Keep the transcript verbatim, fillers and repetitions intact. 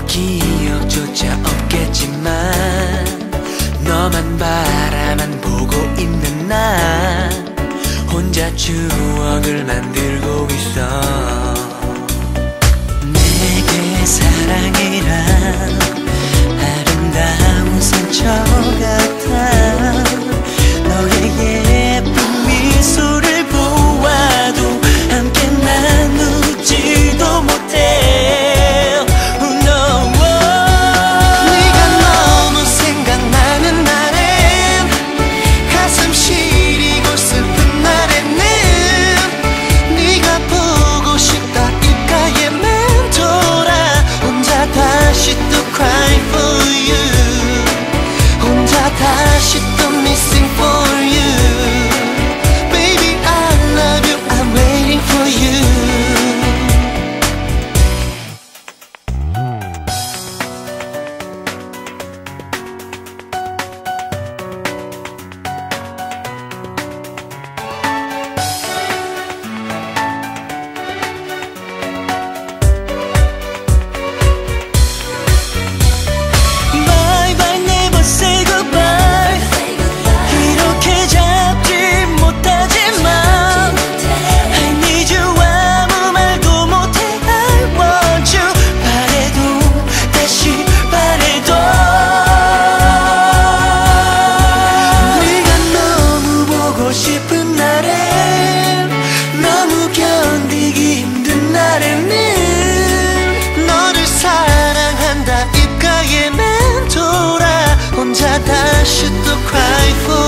기억조차 없겠지만 너만 바라만 보고 있는 나 혼자 추억을 만들고 있어. 내게 사랑이란 아름다운 상처 같아. 너의 예쁜 미소를 보아도 함께 나누지도 못해. Oh no. 네가 너무 생각나는 날엔 가슴 시리고 슬픈 날에는 네가 보고 싶다 입가에 맴돌아 혼자 다시 또 cry for you. 혼자 다시 또 missing for you. Baby I love you, I'm waiting for you. Bye bye, never say goodbye. 이렇게 잡지 못하지만 I need you 아무 말도 못해. I want you. 바래도 다시 바래도 네가 너무 보고 싶은 날엔 너무 견디기 힘든 날에는 너를 사랑한다 입가에 맴돌아 혼자 다시 또 cry for